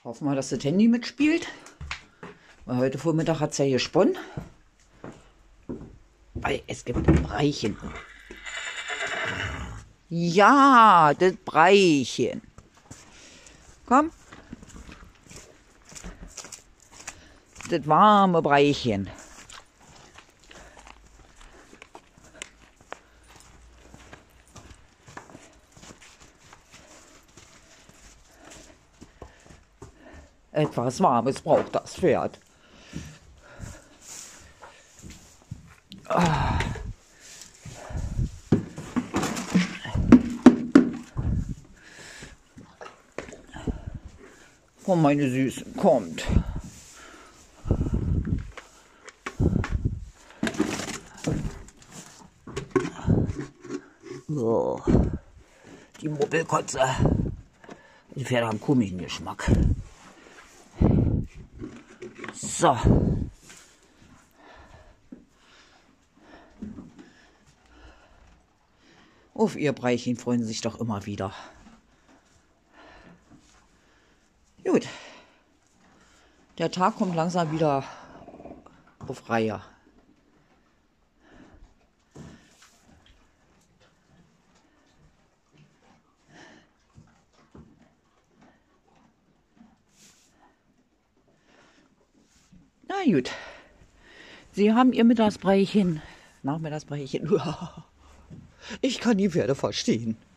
Hoffen wir, dass das Handy mitspielt. Weil heute Vormittag hat es ja gesponnen. Weil es gibt ein Breichen. Ja, das Breichen. Komm. Das warme Breichen. Etwas Warmes braucht das Pferd. Komm, meine Süßen, kommt. So. Die Muppelkotze. Die Pferde haben komischen Geschmack. So. Auf ihr Breichen freuen sie sich doch immer wieder. Gut. Der Tag kommt langsam wieder auf Reihe. Na gut. Sie haben ihr Mittagsbreichen, Nachmittagsbreichen. Ich kann die Pferde verstehen.